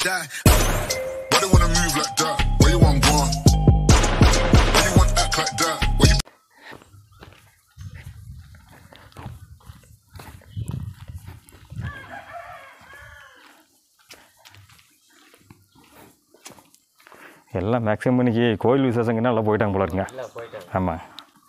die. Why they wanna move like that? Where you want gone? Why you want act like that? Where you... எல்லாம் maximum இன்னைக்கு கோயில் விசேஷங்கன்னா எல்லாம் போயிட்டாங்க போல இருக்குங்க. ஆமாம்.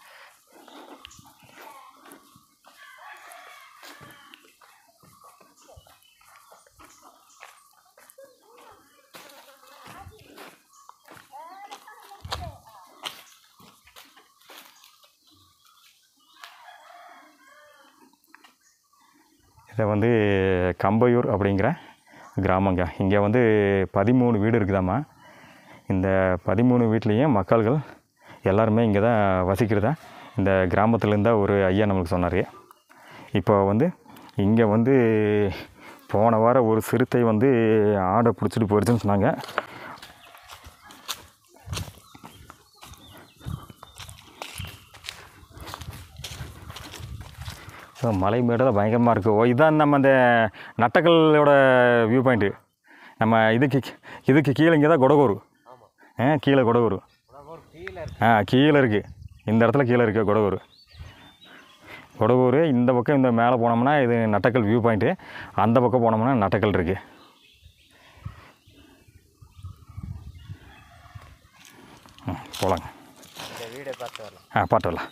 இதை வந்து கம்பையூர் அப்படிங்கிற கிராமங்க. இங்கே வந்து 13 வீடு இருக்குதாம்மா. இந்த 13 வீட்லேயும் மக்கள்கள் எல்லாருமே இங்கே தான் வசிக்கிறதா இந்த கிராமத்துலேருந்தா ஒரு ஐயா நம்மளுக்கு சொன்னார். இப்போ வந்து இங்கே வந்து போன வாரம் ஒரு சிறுத்தை வந்து ஆடை பிடிச்சிட்டு போயிடுச்சுன்னு சொன்னாங்க. மலை மேடெல்லாம் பயங்கரமாக இருக்குது. இதுதான் நம்ம அந்த நட்டக்கல்லோட வியூ பாயிண்ட்டு. நம்ம இதுக்கு கீழே இங்கே தான் கொடகூர். கீழே கொடகூர். கீழே இருக்குது. இந்த இடத்துல கீழே இருக்குது கொடகூர். கொடகூர் இந்த பக்கம் இந்த மேலே போனோம்னா இது நட்டக்கல் வியூ பாயிண்ட்டு. அந்த பக்கம் போனோம்னா நட்டக்கல் இருக்குது. போகலாங்க. பார்த்து வரலாம்.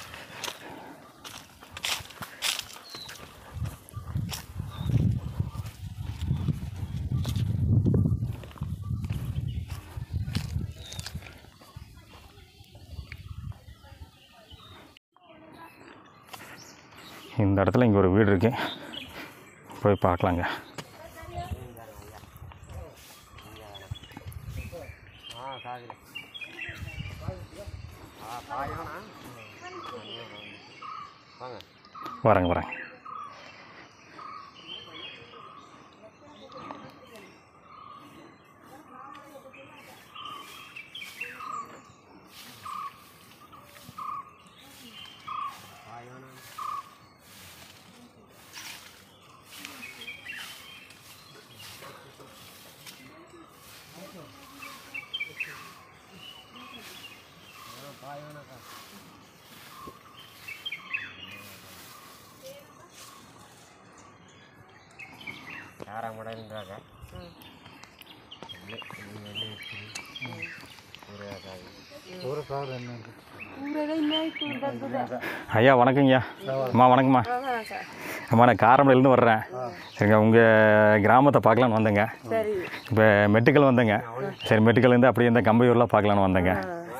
இந்த இடத்துல இங்கே ஒரு வீடு இருக்குது. போய் பார்க்கலாங்க. வரேங்க. ஐயா வணக்கங்கய்யா. அம்மா வணக்கம்மா. அம்மா நான் காரமடையிலேருந்து வர்றேன். சரிங்க, உங்கள் கிராமத்தை பார்க்கலான்னு வந்தேங்க. இப்போ மெட்டுக்கல் வந்தேங்க. சரி, மெட்டுக்கல்லேருந்து அப்படியே இந்த கம்பையூர்லாம் பார்க்கலான்னு வந்தேங்க.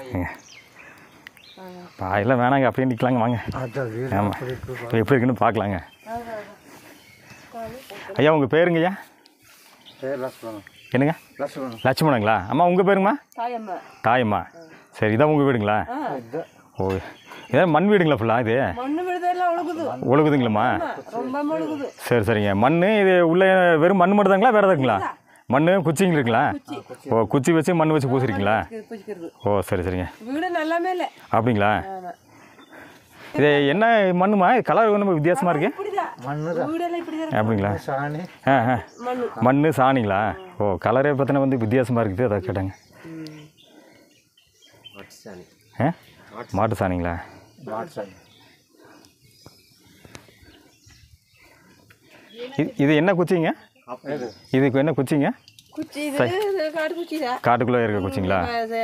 எல்லாம் வேணாங்க, அப்படியே நிற்கலாங்க. வாங்க. ஆமாம், இப்போ எப்படி இருக்குன்னு பார்க்கலாங்க. ஐயா உங்கள் பேருங்கய்யா? என்னங்க? லட்சுமணங்களா? அம்மா உங்கள் பேருங்கம்மா? தாயம்மா. சரி, இதான் உங்கள் வீடுங்களா? ஓ, இதான் மண் வீடுங்களா ஃபுல்லாக? இது ஒழுகுதுங்களாம்மா? சரி சரிங்க. மண் இது உள்ளே வெறும் மண் மட்டும் தாங்களா, வேறு எதாங்களா? மண் குச்சிங்க இருக்குங்களா? ஓ, குச்சி வச்சு மண் வச்சு பூசிருக்கீங்களா? ஓ சரி சரிங்க. அப்படிங்களா? இது என்ன மண்ணுமா? கலர் ஒன்றும் வித்தியாசமாக இருக்கு. அப்படிங்களா? மண் சாணிங்களா? ஓ, கலரே பார்த்தீங்கன்னா வந்து வித்தியாசமாக இருக்குது. அதை கேட்டாங்க. மாட்டு சாணிங்களா? இது என்ன குச்சிங்க? இதுக்கு என்ன குச்சிங்க? காட்டுக்குள்ளே இருக்க குச்சிங்களா?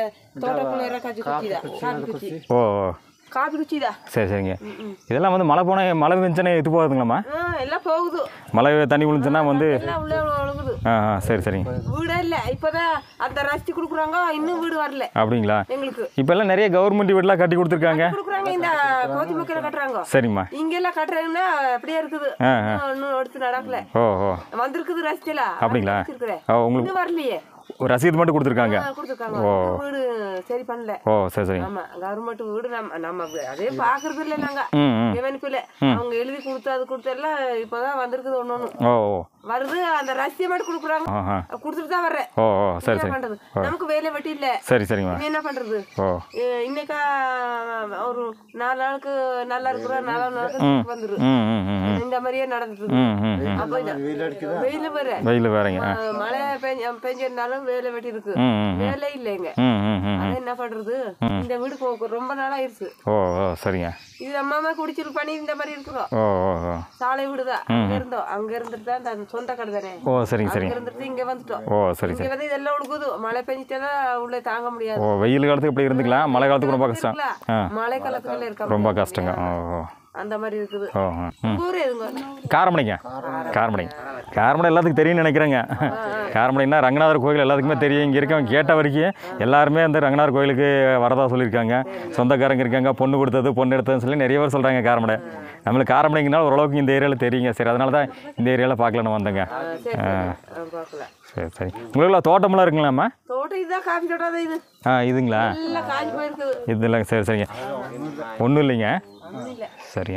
ஓ காப்பி குச்சி தான். சரி சரிங்க. இதெல்லாம் வந்து மழை பெஞ்சனே இது போகுதுங்களாம்மா? எல்லாம் போகுது. மழை தண்ணி விழுந்துச்சுன்னா வந்து சரி சரிங்க. வீடே இல்லை, இப்போதான் அந்த ரசித்து கொடுக்குறாங்க, இன்னும் வீடு வரல. அப்படிங்களா? எங்களுக்கு இப்போல்லாம் நிறைய கவர்மெண்ட் வீடெல்லாம் கட்டி கொடுத்துருக்காங்க. இந்த கோதி மக்கள் கட்டுறாங்க. சரிம்மா. இங்கெல்லாம் கட்டுறாங்கன்னா அப்படியே இருக்குது, இன்னும் எடுத்து நடக்கல. ஓ ஓ வந்திருக்குது ரசிச்சலாம். அப்படிங்களா? உங்களுக்கு வரலையே, ஒரு ரசீது மட்டும் கொடுத்துருக்காங்க. ஓ வீடு சரி பண்ணல. ஓ சரி சரி. ஆமா, கவர்மெண்ட் வீடு நம்ம அதே பாக்குறது இல்லை நாங்க. கவனிப்பில்ல, அவங்க எழுதி கொடுத்து அது கொடுத்து எல்லாம் இப்பதான் வந்திருக்குது ஒண்ணு. ஓ வருது அந்த ரசியம் மட்டும் கொடுக்குறாங்க கொடுத்துட்டு தான் வர்றேன் ஓ ஓ சரி சரி பண்றது நமக்கு வேலை வெட்டி இல்ல சரி சரிம்மா என்ன பண்றது ஓ இன்னைக்கா ஒரு 4 நாளுக்கு நல்லா இருக்கிற 4 நாளுக்கு வந்துரு இந்த மாதிரியே நடந்துது அப்ப வெயில் வேற வெயில் வேறங்க மழை பெஞ்சிருந்தாலும் வேலை வெட்டி இருக்கு வேலை இல்லைங்க அது என்ன பண்றது இந்த வீடு ரொம்ப நாள் ஆயிருச்சு ஓ ஓ சரிங்க இது அம்மா குடிச்சிட்டு பண்ணி இந்த மாதிரி இருக்கிறோம் ஓ ஓ சாலை வீடுதான் அங்க இருந்துட்டு தான் சொந்த கடை தானே ஓ சரிங்க சரிங்க இருந்துட்டு இங்க வந்துட்டோம் ஓ சரி சரி இங்க வந்து இதெல்லாம் உழுகுது மழை பெஞ்சிட்டா உள்ள தாங்க முடியாது ஓ வெயில் காலத்துக்கு இப்படி இருந்துக்கலாம் மழை காலத்துக்கு ரொம்ப கஷ்டம் மழை காலத்துல இருக்க ரொம்ப கஷ்டங்க ஓ ஓ அந்த மாதிரி இருக்குது ஓ ஊர் எதுங்க காரமடைங்க காரமடை எல்லாத்துக்கும் தெரியும்னு நினைக்கிறேங்க காரமடைன்னா ரங்கநாதர் கோயில் எல்லாத்துக்குமே தெரியும் இங்கே இருக்கவங்க கேட்ட வரைக்கும் எல்லாருமே அந்த ரங்கநாதர் கோயிலுக்கு வரதா சொல்லியிருக்காங்க சொந்தக்காரங்க இருக்காங்க பொண்ணு கொடுத்தது பொண்ணு எடுத்ததுன்னு சொல்லி நிறைய பேர் சொல்கிறாங்க காரமடை நம்மளுக்கு காரமடைங்கனால ஓரளவுக்கு இந்த ஏரியாவில் தெரியுங்க சரி அதனால தான் இந்த ஏரியாவில் பார்க்கலான்னு வந்தேங்க சரி சரி உங்களுக்குலாம் தோட்டமெல்லாம் இருக்குங்களாம்மா தோட்டம் இதுதான் காஃபி தோட்டம் இது இதுங்களா இது இல்லைங்க சரி சரிங்க ஒன்றும் இல்லைங்க சரிங்க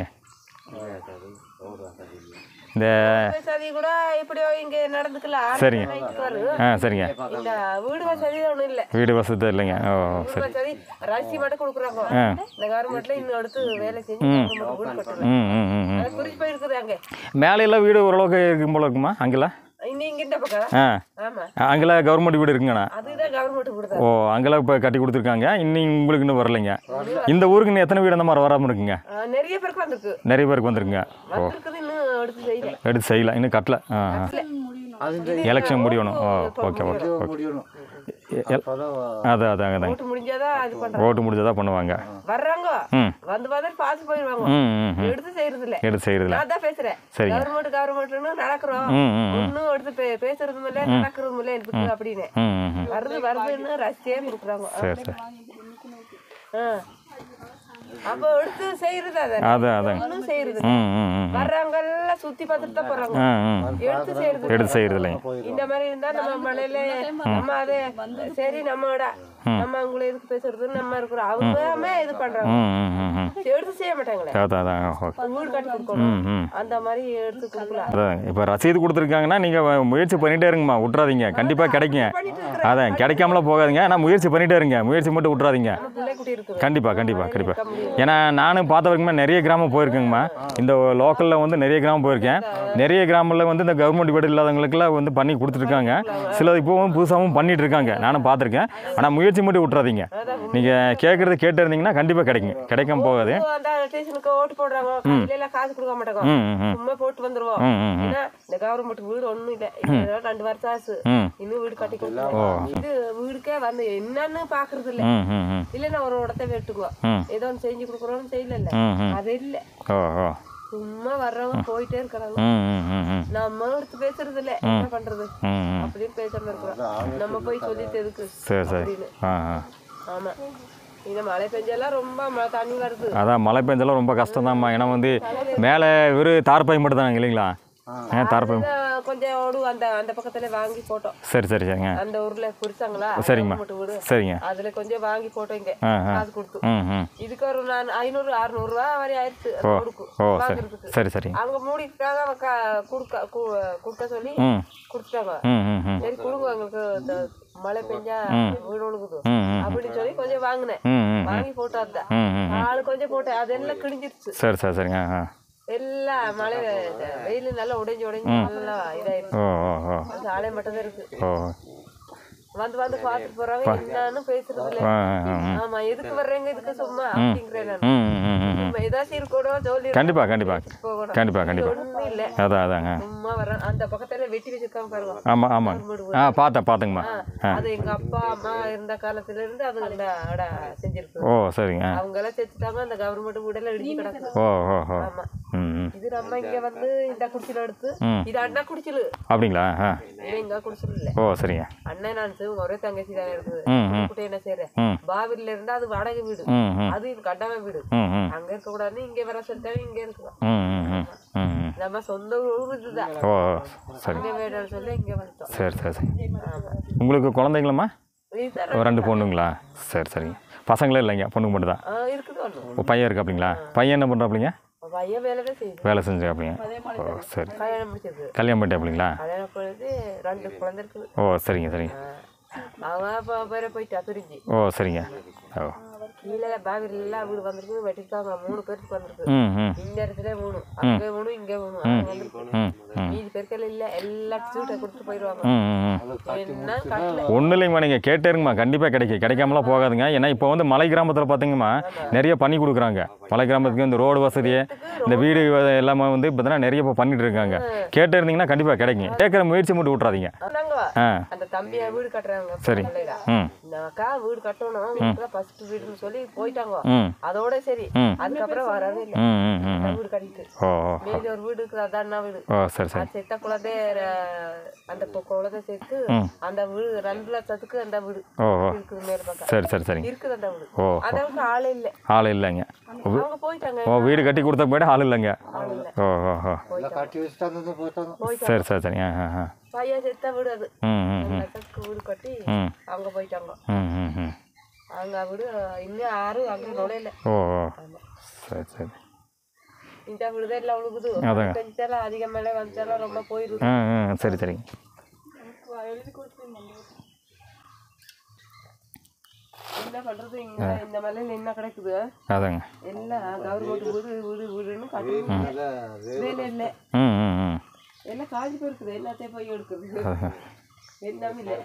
இந்த சதி கூட இப்படியோ இங்கே நடந்துக்கலாம் சரிங்க சரிங்க இந்த வீடு வசதி ஒன்றும் இல்லை வீடு வசதி இல்லைங்க ஓ சரி வசதி ரசி மட்டும் கொடுக்குறாங்க இந்த கவர்மெண்ட்ல இன்னும் அடுத்து வேலை செஞ்சு குறிச்சு போயிருக்குது அங்கே மேலையெல்லாம் வீடு ஓரளவுக்கு இருக்கும் போல இருக்குமா அங்கெல்லாம் அங்கெல்லாம் கவர்மெண்ட் வீடு இருக்குங்கண்ணா ஓ அங்கெல்லாம் இப்போ கட்டி கொடுத்துருக்காங்க இன்னும் உங்களுக்கு இன்னும் வரலைங்க இந்த ஊருக்கு இன்னும் எத்தனை வீடு அந்த மாதிரி வராமல் இருக்குங்க நிறைய பேருக்கு வந்துருக்குங்க ஓ எடுத்து செய்யலாம் இன்னும் கட்டல எலெக்ஷன் முடியணும் ஓ ஓகே ஓகே ஓகே அதான் ஓட்டு முடிஞ்சாதான் பண்ணுவாங்க வர்றாங்க வந்து பார்த்து போயிடுவாங்க எடுத்து செய்யறதில்ல அதான் பேசுறேன் கவர்மெண்ட்னு நடக்கிறோம் ஒன்னும் எடுத்து பேசுறதும் இல்லை நடக்கிறதும் இல்லை எனக்கு அப்படின்னு வருதுன்னு ரசியே கொடுக்குறாங்க அப்போ எடுத்து செய்யறது அதான் செய்யறது வர்றவங்க எல்லாம் சுத்தி பார்த்துட்டு தான் போறாங்க எடுத்து செய்யறது இந்த மாதிரி இருந்தா நம்ம மலையில நம்ம அதே சரி நம்மோட நம்ம அவங்கள எதுக்கு பேசுறது நம்ம இருக்கிறோம் அவங்க இது பண்றாங்க எடுத்து செய்ய மாட்டாங்களே வீடு கட்டி கொடுக்கணும் அந்த மாதிரி எடுத்து கொடுக்கலாம் இப்போ ரசீது கொடுத்துருக்காங்கன்னா நீங்க முயற்சி பண்ணிட்டே இருங்கம்மா விட்டுறாதீங்க கண்டிப்பா கிடைக்கும் அதான் கிடைக்காமலாம் போகாதீங்க ஆனால் முயற்சி பண்ணிட்டே இருங்க முயற்சி மட்டும் விட்டுறாதீங்க கண்டிப்பா கண்டிப்பா கண்டிப்பா ஏன்னா நானும் பார்த்த வரைக்கும் நிறைய கிராமம் போயிருக்கேங்கம்மா இந்த லோக்கலில் வந்து நிறைய கிராமம் போயிருக்கேன் நிறைய கிராமத்தில் வந்து இந்த கவர்மெண்ட் வீடு இல்லாதவங்களுக்குலாம் வந்து பண்ணி கொடுத்துருக்காங்க சிலது இப்போவும் புதுசாகவும் பண்ணிட்டு இருக்காங்க நானும் பார்த்துருக்கேன் ஆனால் முயற்சி மட்டும் விட்டுறாதீங்க நீங்கள் கேட்குறது கேட்டு இருந்தீங்கன்னா கண்டிப்பாக கிடைக்கும் கிடைக்காம போகாது ஓட்டு போடுறாங்க காசு கொடுக்க மாட்டாங்க சும்மா போட்டு வந்துருவோம் இந்த கவர்மெண்ட் வீடு ஒண்ணும் இல்லை 2 வருஷம் ஆச்சு இன்னும் வீடு கட்டி கொடுக்கணும் இது வீடுக்கே வந்து என்னன்னு பாக்குறது இல்ல இல்லன்னா ஒரு இடத்த வெட்டுக்குவோம் ஏதோ ஒன்று செஞ்சு கொடுக்குறோம்னு செய்யல அது இல்ல சும்மா வர்றவங்க போயிட்டே இருக்கிறாங்க நம்ம எடுத்து பேசுறது இல்ல என்ன பண்றது அப்படின்னு பேசாம இருக்கிறோம் நம்ம போய் சொல்லிட்டு எதுக்கு அப்படின்னு ஆமா இந்த மழை பெஞ்செல்லாம் ரொம்ப தண்ணி வருது அதான் மழை பெஞ்செல்லாம் ரொம்ப கஷ்டம் தான்மா ஏன்னா வந்து மேலே வெறும் தார்பாய் மட்டும் தாங்க இல்லைங்களா கொஞ்சம் அந்த பக்கத்துல வாங்கி போட்டோம் சரி சரி சரிங்க அந்த ஊர்ல புரிச்சாங்களா சரிங்கம்மா சரிங்க அதுல கொஞ்சம் வாங்கி போட்டோம் இங்க காசு கொடுத்து இதுக்கு ஒரு 500-600 ரூபா வரை ஆயிடுச்சு வாங்குறதுக்கு சரி சரி அவங்க மூடிக்காக கொடுக்க சொல்லி கொடுத்துட்டாங்க சரி கொடுங்க எங்களுக்கு மழை பெஞ்சா வீடு ஒழுகுது அப்படின்னு சொல்லி கொஞ்சம் வாங்கினேன் வாங்கி போட்டோம் ஆளு கொஞ்சம் போட்டேன் அதெல்லாம் கிழிஞ்சிருச்சு சரி சரி சரிங்க எல்லாம் மழை வெயில் நல்லா உடைஞ்சு நல்லா இதாயிருக்கு சாலை மட்டும் தான் இருக்கு வந்து பார்த்துட்டு போறாங்க என்னன்னு பேசுறது இல்ல ஆமா எதுக்கு வர்றீங்க இதுக்கு சும்மா அப்படிங்கிறேன் நான் ஏதாச்சும் இருக்கணும் சொல்லி கண்டிப்பா கண்டிப்பா கண்டிப்பா கண்டிப்பா ஒண்ணும் இல்ல அதாங்க சும்மா வர்றேன் அந்த பக்கத்துல வெட்டி வச்சிருக்காங்க பாருங்க ஆமா ஆமா பாத்தேங்கம்மா அது எங்க அப்பா அம்மா இருந்த காலத்துல இருந்து அது செஞ்சிருக்கு ஓ சரிங்க அவங்க எல்லாம் செத்துட்டாங்க அந்த கவர்மெண்ட் வீடெல்லாம் இடிஞ்சு கிடக்கு ஆமா இது நம்ம இங்க வந்து இந்த குடிச்சல் எடுத்து இது அண்ணா குடிச்சல் அப்படிங்களா எங்க குடிச்சல் இல்ல ஓ சரிங்க அண்ணன் நான் ஒரே தங்கச்சி தான் இருக்குது என்ன செய்யறேன் பாவில இருந்து அது வாடகை வீடு அது இது கட்டாம வீடு அங்க இருக்க கூடாது இங்க வர சொல்லிட்டாங்க இங்க இருக்கலாம் நம்ம சொந்த ஊர் இதுதான் அங்க வேணும்னு சொல்லி இங்க வந்துட்டோம் சரி சரி சரி உங்களுக்கு குழந்தைங்களாம்மா 2 பொண்ணுங்களா சரி சரிங்க பசங்களே இல்லைங்க பொண்ணுங்க மட்டும் தான் இருக்குது பையன் இருக்கு அப்படிங்களா பையன் என்ன பண்றாப்லிங்க பையன் வேலைதான் செய்யுது. வேலை செஞ்சு அப்படிங்க. ஓ சரி. கல்யாணம் முடிச்சது. கல்யாணம் பண்ணிட்டு அப்படிங்களா? கல்யாணம் பண்ணது 2 குழந்தை இருக்குது. ஓ சரிங்க சரிங்க. அவன் இப்போ வேற போயிட்டா பிரிஞ்சு. ஓ சரிங்க. ஓ கீழே பாவிரெல்லாம் வீடு வந்திருக்கு, வெட்டிருக்காங்க. 3 பேருக்கு வந்திருக்கு. இந்த இடத்துல 3, அங்கே 3, இங்கே 3 வந்திருக்கு. மீதி பேருக்கள் இல்லை, எல்லாத்தையும் சூட்டை கொடுத்துட்டு போயிடுவாங்க. என்ன காட்டில் ஒன்றும் இல்லைங்கம்மா, நீங்கள் கேட்டேருங்கம்மா, கண்டிப்பாக கிடைக்காமலாம் போகாதுங்க. ஏன்னா இப்போ வந்து மலை கிராமத்தில் பார்த்தீங்கம்மா நிறைய பண்ணி கொடுக்குறாங்க. மலை கிராமத்துக்கு இந்த ரோடு வசதியை, இந்த வீடு எல்லாமே வந்து பார்த்தீங்கன்னா நிறைய இப்போ பண்ணிட்டு இருக்காங்க. கேட்டே இருந்தீங்கன்னா கண்டிப்பாக கிடைக்கும். கேட்குற முயற்சி மட்டும் விட்றாதீங்க. அந்த தம்பியை வீடு கட்டுறாங்க. சரி. இந்த அக்கா வீடு கட்டணும், ஃபர்ஸ்ட் வீடுன்னு சொல்லி போயிட்டாங்க. அதோட சரி, அதுக்கப்புறம் வரவே இல்லை. வீடு கட்டிட்டு மீதி ஒரு வீடு இருக்குது, அதான் வீடு. செத்த குழந்தை அந்த குழந்தை சேர்த்து அந்த வீடு 2 லட்சத்துக்கு அந்த வீடு இருக்குது. மேல பக்கம் சரி சரி சரி இருக்குது அந்த வீடு. அதற்கு ஆளே இல்லை. ஆள் இல்லைங்க. அவங்க போயிட்டாங்க. ஓ வீடு கட்டி கொடுத்த போய்ட்டு ஆள் இல்லைங்க. ஓ ஓ ஓ சரி சரி சரி. பையன் செத்த வீடு அது. வீடு கட்டி அவங்க போயிட்டாங்க. அங்க வீடு இன்னும் யாரும் அங்கே நுழையில. ஓ சரி சரி. இந்த வீடுதான் எல்லாம் உழுகுது. கொஞ்சம் அதிக மேலே வந்துச்சாலும் ரொம்ப போயிடுது. சரி சரிங்க. என்ன பண்றது, இங்க இந்த மலையில என்ன கிடைக்குது? அதாங்க எல்லாம் கவர்மெண்ட் வீடு வீடு வீடுன்னு கட்டி வேலை இல்லை. எல்லாம் காஞ்சி போயிருக்குது. எல்லாத்தையும் போய் எடுக்குது. எல்லாமே இல்லை.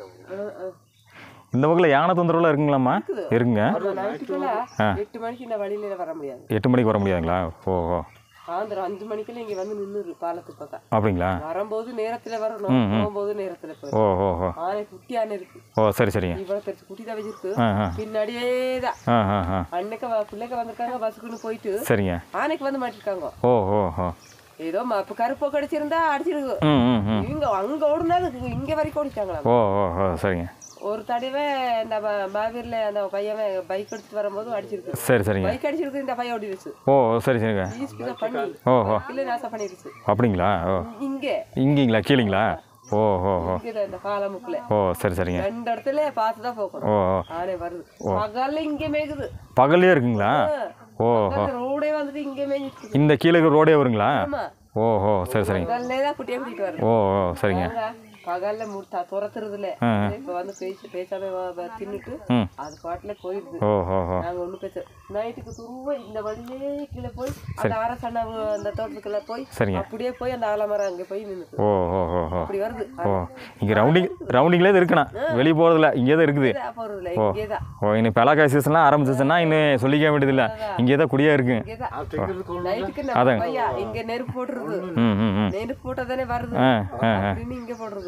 இந்த பக்கத்தில் யானை தொந்தரவுலாம் இருக்குங்களாம்மா? இருக்குங்க. 8 மணிக்கு இந்த வழியில வர முடியாது. 8 மணிக்கு வர முடியாதுங்களா? ஓஹோ. சாயந்தரம் 5 மணிக்குள்ள இங்க வந்து நின்னுரு பாலத்துக்கு பக்கம். அப்படிங்களா? வரும்போது நேரத்துல வரணும், போகும்போது நேரத்துல போய். ஓஹோ. ஆனை குட்டி ஆனை இருக்கு. ஓ சரி சரிங்க. இவ்வளவு பெருசு குட்டி தான் வச்சிருக்கு. பின்னாடியே தான் அன்னைக்கு பிள்ளைக்கு வந்திருக்காங்க பஸ்ஸுக்குன்னு போயிட்டு. சரிங்க. ஆனைக்கு வந்து மாட்டிருக்காங்க. ஓஹோ. ஏதோ கருப்போ கடிச்சிருந்தா அடிச்சிருக்கு. இங்க அங்க ஓடுனாது இங்க வரைக்கும் ஓடிச்சாங்களா? ஓஹோ சரிங்க. ஒரு தடவை இந்த பாவிரில் அந்த பையன் பைக் எடுத்துட்டு வரும்போது அடிச்சிருக்கு. சரி சரிங்க. பைக் அடிச்சிருக்கு, இந்த பையன் ஓடிடுச்சு. ஓ சரி சரிங்க. பண்ணி ஓஹோ இல்லை நாசம் பண்ணிடுச்சு. அப்படிங்களா? ஓ இங்கீங்களா கீழீங்களா? ஓஹோ இந்த காலமுக்குல. ஓ சரி சரிங்க. 2 இடத்துல பார்த்து தான் போகணும். ஓ ஆனே வருது. பகல்ல இங்கே மேய்க்குது. பகல்லே இருக்குங்களா? ஓஹோ. ரோடே வந்துட்டு இங்கே மேய்ஞ்சிட்டு. இந்த கீழே ரோடே வருங்களா? ஓஹோ சரி சரிங்க. பகல்லே தான் குட்டியை கூட்டிட்டு வருது. ஓ சரிங்க. பகல்ல துரத்துறது இல்ல. இப்ப வந்து பேசாம தின்னுட்டு அது பாட்டுல போயிடுது. நாங்க ஒண்ணு பேச நைட்டுக்கு துருவ இந்த வழியே கீழே போய் அந்த அரசன அந்த தோட்டத்துக்குள்ள போய் அப்படியே போய் அந்த ஆலமரம் அங்க போய் நின்னுது. அப்படி வருது. இங்க ரவுண்டிங்ல இருக்கணும், வெளியே போறதுல இங்கேதான் இருக்குது. இன்னும் பலாக்காய் சீசன்லாம் ஆரம்பிச்சிச்சுன்னா இன்னும் சொல்லிக்க வேண்டியது இல்ல, இங்கேதான் குடியா இருக்கு. நைட்டுக்கு இங்க நெருப்பு போட்டுருது. நெருப்பு போட்டதானே வருது அப்படின்னு இங்க போடுறது.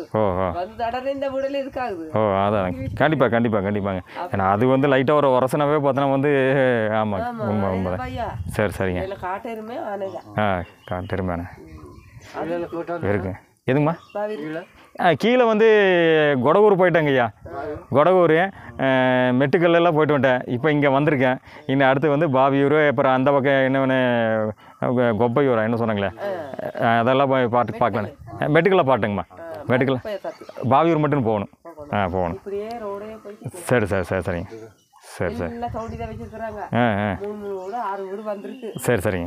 கண்டிப்பா கண்டிப்பா கண்டிப்பாங்க. ஏன்னா அது வந்து லைட்டா ஒரு உரசனவே பார்த்தோன்னா வந்து ஆமாம் உண்மை உண்மை. சரி சரிங்க. காட்டெருமையானே இருக்கு. எதுங்கம்மா? கீழே வந்து கொடகூர் போயிட்டேங்க ஐயா. கொடகூர் மெட்டுக்கல்லாம் போயிட்டு வந்துட்டேன். இப்போ இங்கே வந்திருக்கேன். இன்னும் அடுத்து வந்து பாவியூர், அப்புறம் அந்த பக்கம் என்னென்ன கொப்பையூரா என்ன சொன்னாங்களே, அதெல்லாம் போய் பார்க்கலாம். மெட்டுக்கல்ல பாட்டுங்கம்மா. மெட்டுக்கல்ல பாவியூர் மட்டும் போகணும். போகணும். சரி சரி சரி சரிங்க. சரி சரி. சரி சரிங்க.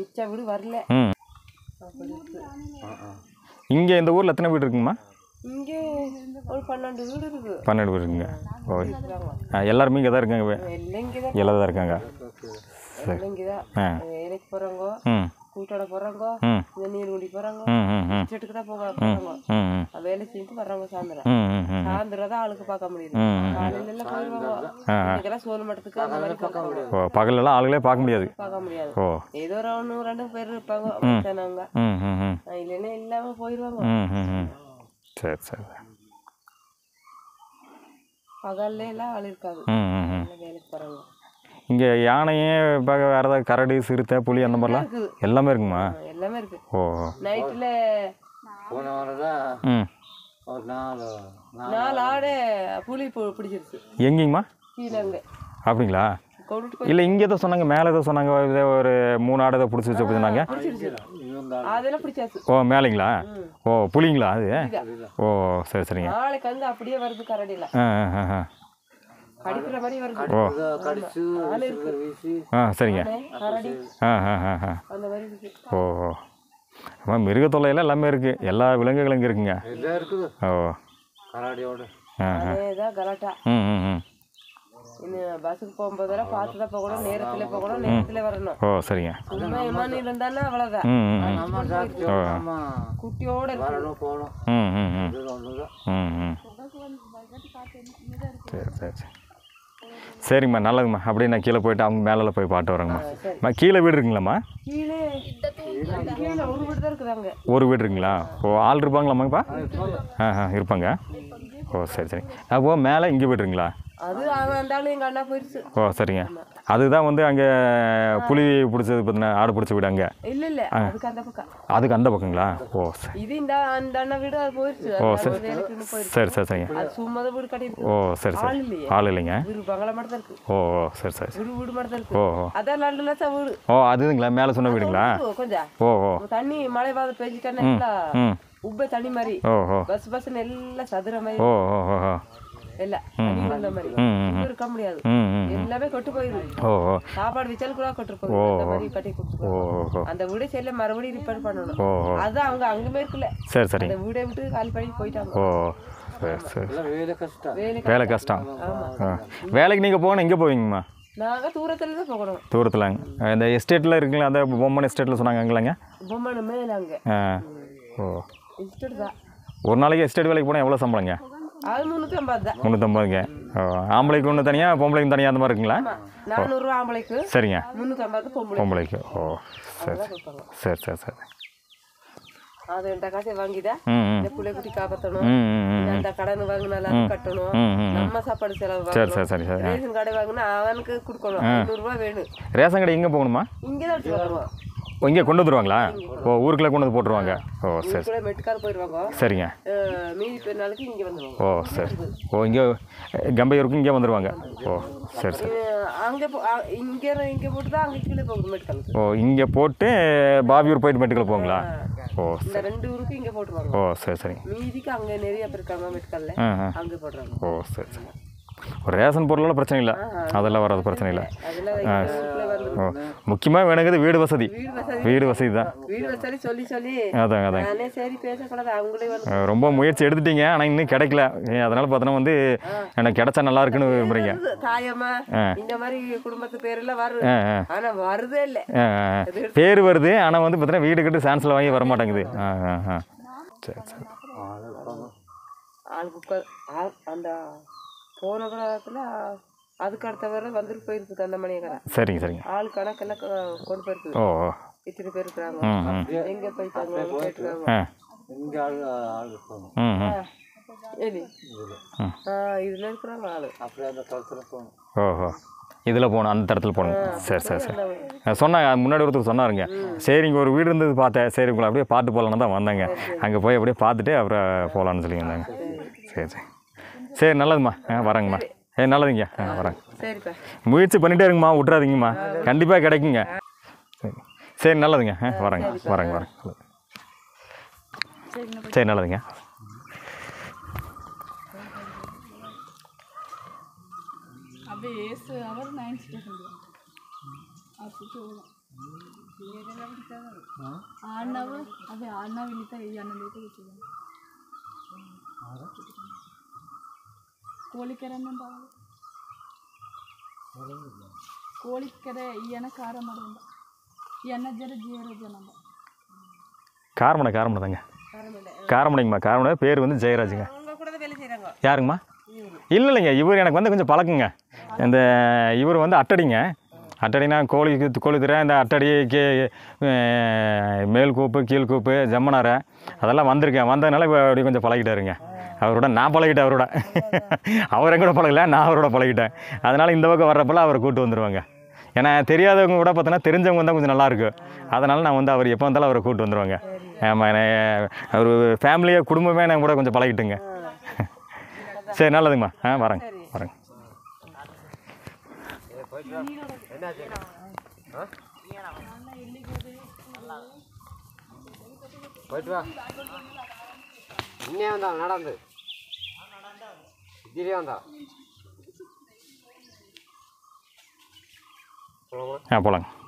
இங்கே இந்த ஊரில் எத்தனை வீடு இருக்குங்கம்மா? இங்கே ஒரு 12 வீடு இருக்கு. 12 வீடு இருக்குங்க. ஓ எல்லாருமே இங்கே தான் இருக்காங்க. எல்லாம் தான் இருக்காங்க. சரி. வேலைக்கு போகிறவங்க, கூட்டோட போகிறவங்க, நீர்குடி போகிறவங்க, செட்டுக்கு தான் போகிறாங்க. வேலை செஞ்சுட்டு வர்றவங்க சாயந்தரம் தான் ஆளுக்கு பார்க்க முடியுது. காலையில எல்லாம் போயிடுவாங்க. இதுக்கெல்லாம் சோறு மட்டத்துக்கு அந்த மாதிரி பார்க்க முடியாது. பகலெல்லாம் ஆளுகளே பார்க்க முடியாது. ஏதோ ஒரு 1-2 பேர் இருப்பாங்க. இல்லைன்னா இல்லாம போயிடுவாங்க. சரி சரி. பகல்ல எல்லாம் ஆள் இருக்காது. வேலைக்கு போறாங்க. இங்கே யானையே இப்போ வேறு ஏதாவது கரடி, சிறுத்தை, புலி அந்த மாதிரிலாம் எல்லாமே இருக்குமா? எல்லாமே இருக்கு. ஓ நைட்டில் ஒரு 4 ஆடு புலி பிடிச்சிருச்சு. எங்கேங்கம்மா? கீழே. அப்படிங்களா? இல்லை இங்கே தான் சொன்னாங்க, மேலே தான் சொன்னாங்க ஒரு 3 ஆடு தான் பிடிச்சி வச்சு அப்படி சொன்னாங்க. அதெல்லாம் பிடிச்சாச்சு. ஓ மேலேங்களா? ஓ புலிங்களா அது? ஓ சரி சரிங்க. நாளைக்கு வந்து அப்படியே வருது கரடியில். கடிக்கிற மாதிரி வருது. ஓ சரிங்க. அந்த மாதிரி இருக்கு. ஓ ஆமாம், மிருக தொல்லையெல்லாம் எல்லாமே இருக்குது, எல்லா விலங்குகளும் இங்கே இருக்குங்க. ஓ அதேதான் கலாட்டா. இன்னும் பஸ்ஸுக்கு போகும்போதெல்லாம் பார்த்து தான் போகணும், நேரத்தில் போகணும், நேரத்தில் வரணும். ஓ சரிங்க. சும்மா ஏமாந்து இருந்தாலும் அவ்வளோதான். குட்டியோட சரி சரி சரி சரிங்கம்மா, நல்லதுங்கம்மா. அப்படியே நான் கீழே போயிட்டு அவங்க மேலே போய் பாட்டு வரேங்கம்மா. கீழே வீடு இருக்குங்களாம்மா? கீழே ஒரு வீடு தான் இருக்குதாங்க. ஒரு வீடு இருக்குங்களா? ஓ ஆள் இருப்பாங்களாம்மாங்கப்பா? இருப்பாங்க. ஓ சரி சரி. அப்போ மேலே இங்கே வீடு இருக்குங்களா? அது அந்த ஆளு எங்கள் அண்ணா போயிடுச்சு. ஓ சரிங்க. அதுதான் வந்து அங்கே புலி பிடிச்சது பார்த்தீங்கன்னா, ஆடு பிடிச்ச வீடு அங்கே? இல்லை இல்லை, அதுக்கு அந்த பக்கம். அதுக்கு அந்த பக்கங்களா? ஓ சரி. இது இந்த அந்த அண்ணா வீடு அது போயிடுச்சு. ஓ சரி சரி சரி சரிங்க. அது சும்மா தான் வீடு கட்டியிருக்கு. ஓ சரி சரி. ஆள் இல்லைங்க. வீடு பங்களா மட்டும் தான் இருக்கு. ஓ சரி சரி. வீடு மட்டும் தான் இருக்கு. ஓ அதான் நல்ல லட்சம் வீடு. ஓ அதுங்களா? மேலே சொன்ன வீடுங்களா? கொஞ்சம் ஓ தண்ணி மழை வாத பெஞ்சிட்டா உப்ப தண்ணி மாதிரி பஸ் எல்லாம் சதுர மாதிரி எல்லாம் இருக்க முடியாது. எல்லாமே கொட்டு போயிடும். சாப்பாடு வச்சாலும் கூட கொட்டு போயிடும். கட்டி கொடுத்து அந்த வீடு செல்ல மறுபடியும் ரிப்பேர் பண்ணணும். அதான் அவங்க அங்குமே இருக்குல்ல. சரி சரி. அந்த வீடை விட்டு காலி பண்ணி போயிட்டாங்க. வேலை கஷ்டம். வேலைக்கு நீங்கள் போகணும் எங்கே போவீங்கம்மா? நாங்கள் தூரத்தில் தான் போகணும். தூரத்துலாங்க. இந்த எஸ்டேட்டில் இருக்குங்களா? அந்த பொம்மன் எஸ்டேட்டில் சொன்னாங்க அங்கேலாங்க? பொம்மன் மேலே அங்கே. ஓ எஸ்டேட் தான். ஒரு நாளைக்கு எஸ்டேட் வேலைக்கு போனால் எவ்வளோ சம்பளங்க? அது 350 தான். 350ங்க. ஆம்பளைக்கு ஒன்று தனியாக, பொம்பளைக்கு தனியாக அந்த மாதிரி இருக்குங்களா? 400 ரூபா ஆம்பளைக்கு. சரிங்க. 350 பொம்பளைக்கு. ஓ சரி சரி சரி சரி. அது என்கிட்ட காசை வாங்கிதான் இந்த பிள்ளை குட்டி காப்பாற்றணும். அந்த கடன் வாங்கினாலும் கட்டணும். நம்ம சாப்பாடு செலவு. சரி சரி சரி சரி. ரேஷன் கடை வாங்கினா அவனுக்கு கொடுக்கணும். 500 ரூபா வேணும். ரேஷன் கடை எங்கே போகணுமா? இங்கே தான் வருவோம். இங்கே கொண்டு வந்துருவாங்களா? ஓ ஊருக்குள்ளே கொண்டு வந்து போட்டுருவாங்க. ஓ சரி. மெட்டுக்கார போயிடுவாங்க. சரிங்க. மீதி பெருநாளுக்கு இங்கே வந்துடுவாங்க. ஓ சரி. ஓ இங்கே கம்பையூருக்கு இங்கே வந்துடுவாங்க. ஓ சரி சரி. அங்கே இங்கே போட்டு தான் அங்கே கீழே போகுது மெட்டுக்காலுக்கு. ஓ இங்கே போட்டு பாபியூர் போயிட்டு மெட்டுக்கல் போங்களா? ஓ இந்த 2 ஊருக்கு இங்கே போட்டுருவாங்க. ஓ சரி சரி. மீதிக்கு அங்கே நிறைய பேர் இருக்காங்க மெட்டுக்கல்ல, அங்கே போடுறாங்க. ஓ சரி சரி. ஒரு ரேஷன் பொருளெல்லாம் பிரச்சனை இல்லை, அதெல்லாம் வராது, பிரச்சனை இல்லை. ஓ முக்கியமாக வேணுங்கிறது வீடு வசதி. வீடு வசதி தான். வீடு வசதி சொல்லி சொல்லி அதான் அதான். சரி பேசக்கூடாது. அவங்களே ரொம்ப முயற்சி எடுத்துட்டீங்க, ஆனால் இன்னும் கிடைக்கல. அதனால பார்த்தோன்னா வந்து எனக்கு கிடைச்சா நல்லா இருக்குன்னு விரும்புறீங்க. தாயம்மா இந்த மாதிரி குடும்பத்து பேரெல்லாம் வருது, ஆனால் வருதே இல்லை. பேர் வருது, ஆனால் வந்து பார்த்தீங்கன்னா வீடு கட்டு சான்ஸில் வாங்கி வரமாட்டேங்குது. சரி சரி. அந்த போன காலத்தில் அதுக்கு அடுத்த வர வந்துட்டு போயிருக்கு அந்த மணியக்கார. சரிங்க சரிங்க. ஆள் கணக்கெல்லாம் கொண்டு போயிருக்கு. ஓ இத்தனை பேர் இருக்கிறாங்க. எங்கே போயிட்டாங்க கேட்டுருக்காங்க. இதில் இருக்கிறாங்க ஆள். ஓஹோ இதில் போகணும், அந்த தரத்தில் போகணும். சரி சரி சரி. சொன்னாங்க முன்னாடி ஒருத்தர் சொன்னாருங்க. சரி இங்கே ஒரு வீடு இருந்தது பார்த்தேன், சரி உங்களை அப்படியே பார்த்து போகலான்னு தான் வந்தாங்க. அங்கே போய் அப்படியே பார்த்துட்டு அப்புறம் போகலான்னு சொல்லி வந்தாங்க. சரி சரி சரி நல்லதும்மா. வரேங்கம்மா. நல்லதுங்க. வரேங்க. முயற்சி பண்ணிகிட்டே இருங்கம்மா, விட்றாதீங்கம்மா, கண்டிப்பாக கிடைக்குங்க. சரி சரி நல்லதுங்க. வரேங்க வரேங்க வரேங்க. சரி நல்லதுங்க. காரமடை தாங்க. காரமடைங்கம்மா. காரமடை பேர் வந்து ஜெயராஜுங்க. யாருங்கம்மா? இல்லை இல்லைங்க, இவர் எனக்கு வந்து கொஞ்சம் பழக்குங்க. இந்த இவர் வந்து அட்டடிங்க. அட்டடினா கோழி திரை, இந்த அட்டடி மேல் கூப்பு கீழ் கூப்பு ஜம்மனாரை அதெல்லாம் வந்திருக்கேன். வந்ததுனால இப்போ அப்படி கொஞ்சம் பழகிட்டாருங்க. அவரோட நான் பழகிட்டேன். அவரோட அவர் எங்கூட பழகலை, நான் அவரோட பழகிட்டேன். அதனால் இந்த பக்கம் வர்றப்பெல்லாம் அவரை கூப்பிட்டு வந்துடுவாங்க. ஏன்னா தெரியாதவங்க கூட பார்த்தோன்னா தெரிஞ்சவங்க வந்தால் கொஞ்சம் நல்லாயிருக்கும். அதனால் நான் வந்து அவர் எப்போ வந்தாலும் அவரை கூப்பிட்டு வந்துடுவாங்க. ஆமாம், அவர் ஃபேமிலியாக குடும்பமே நான் கூட கொஞ்சம் பழகிட்டுங்க. சரி நல்லதுங்கம்மா. வரேங்க வரேங்க. போயிட்டு வா. இன்னே வந்தா நடந்து இதுலேயே வந்தா போகலாங்க.